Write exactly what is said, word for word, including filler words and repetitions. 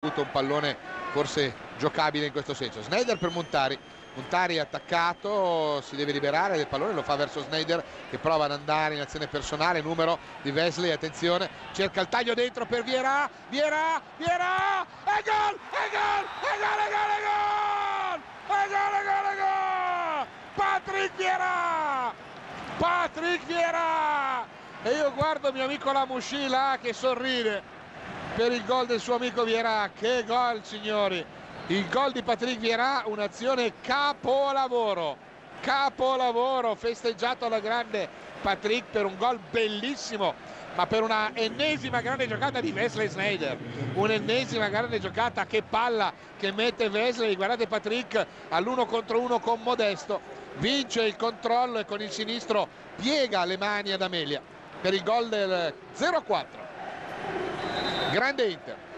avuto un pallone forse giocabile in questo senso. Sneijder per Montari, Montari attaccato, si deve liberare del pallone, lo fa verso Sneijder che prova ad andare in azione personale, numero di Wesley, attenzione, cerca il taglio dentro per Vieira, Vieira, Vieira, e gol, e gol, e gol, e gol, e gol, e gol, e gol, e gol, Patrick Vieira, Patrick Vieira, e io guardo mio amico Lamouchi là che sorride per il gol del suo amico Vieira. Che gol, signori! Il gol di Patrick Vieira, un'azione capolavoro, capolavoro, festeggiato alla grande Patrick per un gol bellissimo, ma per una ennesima grande giocata di Wesley Sneijder, un'ennesima grande giocata, che palla che mette Wesley, guardate Patrick all'uno contro uno con Modesto, vince il controllo e con il sinistro piega le mani ad Amelia per il gol del zero a quattro. Grande Inter.